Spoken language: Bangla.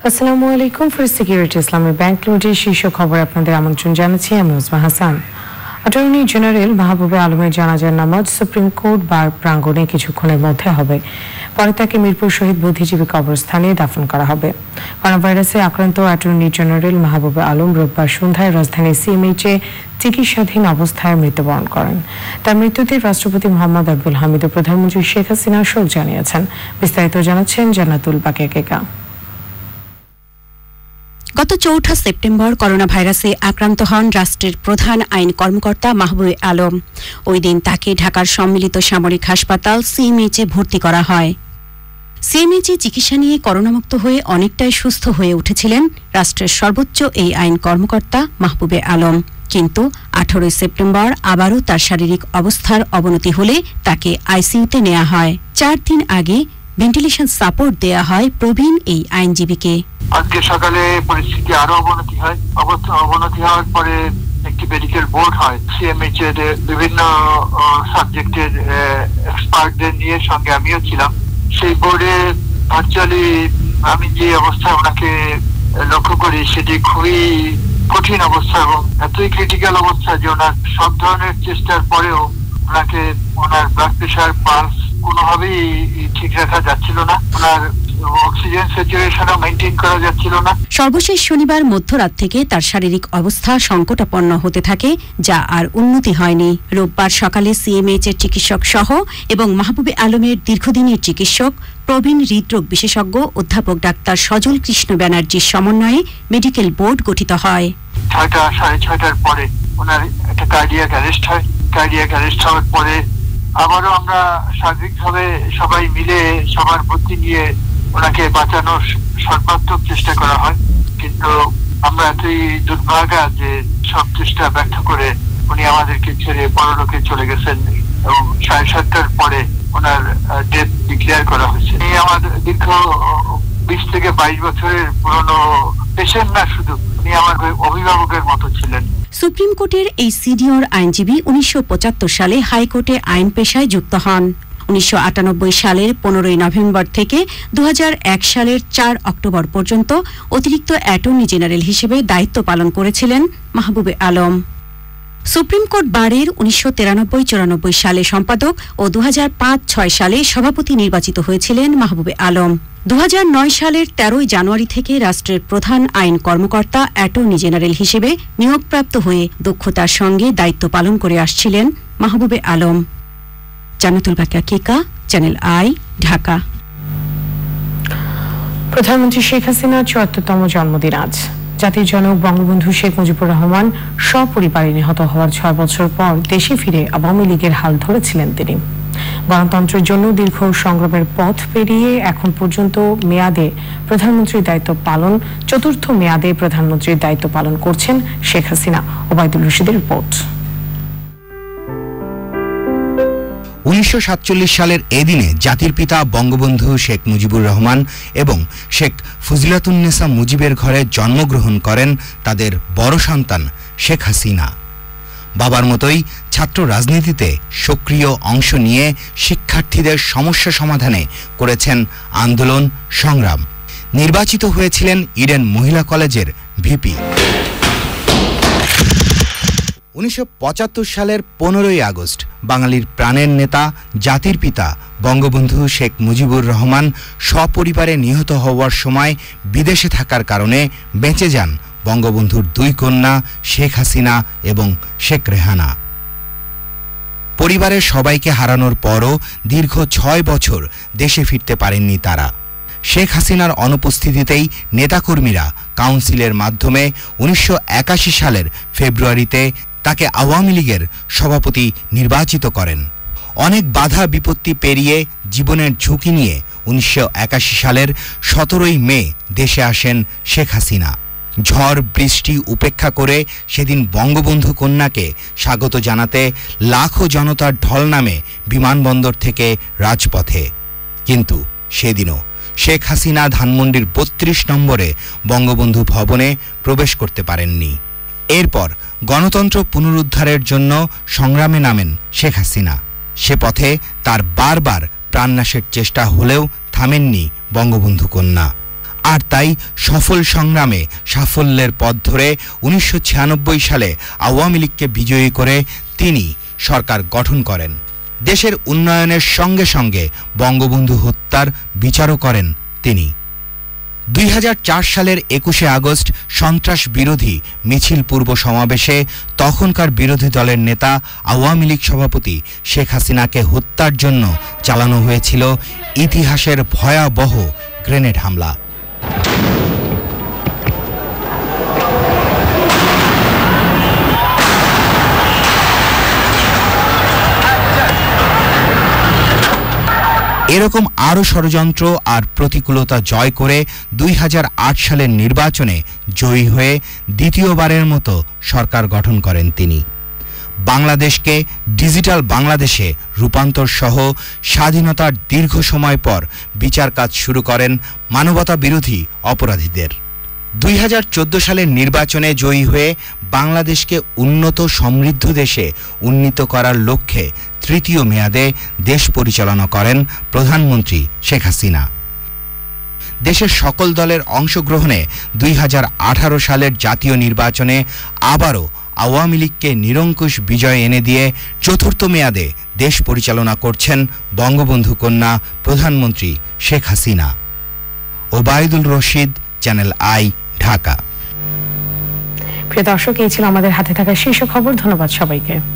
আসসালামু আলাইকুম। First Security Islami Bank Limited শীর্ষ খবর আপনাদের আমন্ত্রণ জানাচ্ছি আমি উসমা হাসান। অ্যাটর্নি জেনারেল মাহবুবে আলমের জানাজার নামাজ সুপ্রিম কোর্ট বার প্রাঙ্গণে কিছুক্ষণের মধ্যে হবে। পরে তাকে মিরপুর শহীদ বুদ্ধিজীবী কবরস্থানে দাফন করা হবে। করোনা ভাইরাসে আক্রান্ত অ্যাটর্নি জেনারেল মাহবুবে আলম রোববার সন্ধ্যায় রাজধানীর সিএমএইচে চিকিৎসাধীন অবস্থায় মৃত্যুবরণ করেন। তার মৃত্যুতে রাষ্ট্রপতি মোহাম্মদ আব্দুল হামিদ ও প্রধানমন্ত্রী শেখ হাসিনা শোক জানিয়েছেন। বিস্তারিত জানাচ্ছেন জান্নাতুল বাকিয়া। গত ৪ সেপ্টেম্বর করোনা ভাইরাসে আক্রান্ত হন রাষ্ট্রের প্রধান আইন কর্মকর্তা মাহবুবে আলম। ওই দিন তাকে ঢাকার সম্মিলিত সামরিক হাসপাতাল সিএমএইচে ভর্তি করা হয়। সিএমএইচে চিকিৎসা নিয়ে করোনামুক্ত হয়ে অনেকটাই সুস্থ হয়ে উঠেছিলেন রাষ্ট্রের সর্বোচ্চ এই আইন কর্মকর্তা মাহবুবে আলম। কিন্তু ১৮ সেপ্টেম্বর আবারও তার শারীরিক অবস্থার অবনতি হলে তাকে আইসিইউতে নেওয়া হয়। ৪ দিন আগে ভেন্টিলেশন সাপোর্ট দেয়া হয় প্রবীণ এই আইনজীবীকে। আজকে সকালে পরিস্থিতি আরো অবনতি হয়। অবনতি হওয়ার পরে একটি মেডিকেল বোর্ড হয় সিএমএইচ এর বিভিন্ন সাবজেক্টের এক্সপার্টদের নিয়ে, সঙ্গে আমিও ছিলাম সেই বোর্ডে। ভার্চুয়ালি আমি যে অবস্থায় ওনাকে লক্ষ্য করি সেটি খুবই কঠিন অবস্থা এবং এতই ক্রিটিক্যাল অবস্থা যে ওনার সব ধরনের চেষ্টার পরেও ওনাকে ওনার ব্লাড প্রেশার, পালস কোনোভাবেই ঠিক রাখা যাচ্ছিল না। ওনার অক্সিজেন স্যাচুরেশনও মেইনটেইন করা যাচ্ছিল না। সর্বশেষ শনিবার মধ্যরাত থেকে তার শারীরিক অবস্থা সংকটাপন্ন হতে থাকে, যা আর উন্নতি হয়নি। রোববার সকালে সিএমএইচ এর চিকিৎসক সহ এবং মাহবুবে আলমের দীর্ঘদিনের চিকিৎসক প্রবীণ হৃদরোগ বিশেষজ্ঞ অধ্যাপক ডাক্তার সজল কৃষ্ণ ব্যানার্জির সমন্বয়ে মেডিকেল বোর্ড গঠিত হয়। ৬টা সাড়ে ৬টার পরে ওনার একটা কার্ডিয়াক অ্যারেস্ট হয়। কার্ডিয়াক অ্যারেস্ট হওয়ার পরে আবারও আমরা সার্বিকভাবে সবাই মিলে সবার বুদ্ধি নিয়ে ওনাকে বাঁচানোর সর্বাত্মক চেষ্টা করা হয়। কিন্তু আমরা এতই দুর্ভাগা যে সব চেষ্টা ব্যর্থ করে উনি আমাদেরকে ছেড়ে পরলোকে চলে গেছেন এবং ৭:৩০টার পরে ওনার ডেথ ডিক্লেয়ার করা হয়েছে। উনি আমাদের দীর্ঘ ২০ থেকে ২২ বছরের পুরনো পেশেন্ট না, শুধু উনি আমার অভিভাবকের মতো ছিলেন। সুপ্রিম কোর্টের এই সিনিয়র আইনজীবী ১৯৭৫ সালে হাইকোর্টে আইন পেশায় যুক্ত হন। ১৯৯৮ সালের ১৫ নভেম্বর থেকে ২০০১ সালের ৪ অক্টোবর পর্যন্ত অতিরিক্ত অ্যাটর্নি জেনারেল হিসেবে দায়িত্ব পালন করেছিলেন মাহবুবে আলম। সুপ্রিম কোর্ট বারের ১৯৯৩-৯৪ সালে সম্পাদক ও ২০০৫-৬ সালে সভাপতি নির্বাচিত হয়েছিলেন মাহবুবে আলম। ২০০৯ সালের ১৩ জানুয়ারি থেকে রাষ্ট্রের প্রধান আইন কর্মকর্তা অ্যাটর্নি জেনারেল হিসেবে নিয়োগপ্রাপ্ত হয়ে দক্ষতার সঙ্গে দায়িত্ব পালন করে আসছিলেন মাহবুবে আলম। Jannatul Bakia, Channel I, Dhaka. প্রধানমন্ত্রী শেখ হাসিনার ৭৪তম জন্মদিন আজ। জাতির জনক বঙ্গবন্ধু শেখ মুজিবুর রহমান সপরিবারে নিহত হওয়ার ৬ বছর পর দেশে ফিরে আওয়ামী লীগের হাল ধরেছিলেন তিনি। গণতন্ত্রের জন্য দীর্ঘ সংগ্রামের পথ পেরিয়ে এখন পর্যন্ত মেয়াদে প্রধানমন্ত্রীর দায়িত্ব পালন, চতুর্থ মেয়াদে প্রধানমন্ত্রীর দায়িত্ব পালন করছেন শেখ হাসিনা। ওবায়দুল রশিদের রিপোর্ট। ১৯৪৭ সালের এদিনে জাতির পিতা বঙ্গবন্ধু শেখ মুজিবুর রহমান এবং শেখ ফজিলাতুন্নেসা মুজিবের ঘরে জন্মগ্রহণ করেন তাদের বড় সন্তান শেখ হাসিনা। বাবার মতোই ছাত্র রাজনীতিতে সক্রিয় অংশ নিয়ে শিক্ষার্থীদের সমস্যা সমাধানে করেছেন আন্দোলন সংগ্রাম। নির্বাচিত হয়েছিলেন ইডেন মহিলা কলেজের ভিপি। ১৯৭৫ সালের ১৫ই আগস্ট বাঙালির প্রাণের নেতা জাতির পিতা বঙ্গবন্ধু শেখ মুজিবুর রহমান সপরিবারে নিহত হওয়ার সময় বিদেশে থাকার কারণে বেঁচে যান বঙ্গবন্ধুর ২ কন্যা শেখ হাসিনা এবং শেখ রেহানা। পরিবারের সবাইকে হারানোর পরও দীর্ঘ ৬ বছর দেশে ফিরতে পারেননি তারা। শেখ হাসিনার অনুপস্থিতিতেই নেতাকর্মীরা কাউন্সিলের মাধ্যমে ১৯৮১ সালের ফেব্রুয়ারিতে তাকে আওয়ামী লীগের সভাপতি নির্বাচিত করেন। অনেক বাধা বিপত্তি পেরিয়ে জীবনের ঝুঁকি নিয়ে ১৯৮১ সালের ১৭ই মে দেশে আসেন শেখ হাসিনা। ঝড় বৃষ্টি উপেক্ষা করে সেদিন বঙ্গবন্ধু কন্যাকে স্বাগত জানাতে লাখো জনতার ঢল নামে বিমানবন্দর থেকে রাজপথে। কিন্তু সেদিনও শেখ হাসিনা ধানমন্ডির ৩২ নম্বরে বঙ্গবন্ধু ভবনে প্রবেশ করতে পারেননি। এরপর গণতন্ত্র পুনরুদ্ধারের জন্য সংগ্রামে নামেন শেখ হাসিনা। সে পথে তার বারবার প্রাণনাশের চেষ্টা হলেও থামেননি বঙ্গবন্ধু কন্যা। আর তাই সফল সংগ্রামে সাফল্যের পথ ধরে ১৯৯৬ সালে আওয়ামী লীগকে বিজয়ী করে তিনি সরকার গঠন করেন। দেশের উন্নয়নের সঙ্গে সঙ্গে বঙ্গবন্ধু হত্যার বিচারও করেন তিনি। ২০০৪ সালের ২১শে আগস্ট সন্ত্রাস বিরোধী মিছিল পূর্ব সমাবেশে তখনকার বিরোধী দলের নেতা আওয়ামী লীগ সভাপতি শেখ হাসিনাকে হত্যার জন্য চালানো হয়েছিল ইতিহাসের ভয়াবহ গ্রেনেড হামলা। এরকম আরও ষড়যন্ত্র আর প্রতিকূলতা জয় করে ২০০৮ সালের নির্বাচনে জয়ী হয়ে দ্বিতীয়বারের মতো সরকার গঠন করেন তিনি। বাংলাদেশকে ডিজিটাল বাংলাদেশে রূপান্তর সহ স্বাধীনতার দীর্ঘ সময় পর বিচার কাজ শুরু করেন মানবতা বিরোধী অপরাধীদের। ২০১৪ সালের নির্বাচনে জয়ী হয়ে বাংলাদেশকে উন্নত সমৃদ্ধ দেশে উন্নীত করার লক্ষ্যে তৃতীয় মেয়াদে দেশ পরিচালনা করেন প্রধানমন্ত্রী শেখ হাসিনা। দেশের সকল দলের অংশগ্রহণে ২০১৮ সালের জাতীয় নির্বাচনে আবারও আওয়ামী লীগকে নিরঙ্কুশ বিজয় এনে দিয়ে চতুর্থ মেয়াদে দেশ পরিচালনা করছেন বঙ্গবন্ধু কন্যা প্রধানমন্ত্রী শেখ হাসিনা। Obaidul Rashid, Channel I, Dhaka. প্রিয় দর্শক, এই ছিল আমাদের হাতে থাকা শীর্ষ খবর। ধন্যবাদ সবাইকে।